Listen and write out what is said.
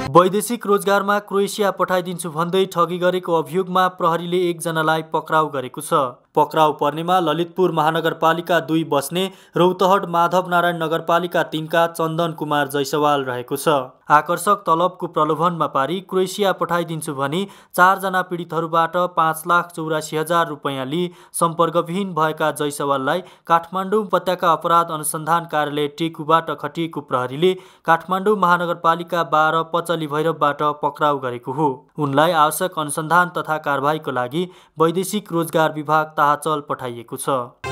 वैदेशिक रोजगारमा क्रोएसिया पठाइदिन्छु भन्दै ठगी गरेको अभियोगमा प्रहरीले एकजनालाई पक्राउ गरेको छ। पक्राउ पर्नेमा ललितपुर महानगरपालिका 2 बस्ने रौतहट माधव नारायण नगरपालिका 3 का चन्दन कुमार जैसवाल रहेको छ। आकर्षक तलबको प्रलोभनमा पारी क्रोएसिया पठाइदिन्छु भनी 4 जना पीडितहरूबाट 5,84,000 रुपैयाँ लिई सम्पर्कविहीन भएका जैसवाललाई काठमाडौँ उपत्यका अपराध अनुसन्धान कार्यालय टेकुबाट खटिएको प्रहरीले काठमाडौँ महानगरपालिका 12 पचली भैरवबाट पक्राउ गरेको हो। उनलाई आवश्यक अनुसन्धान तथा कारबाहीको लागि वैदेशिक रोजगार विभाग ताहाचल पठाइएको छ।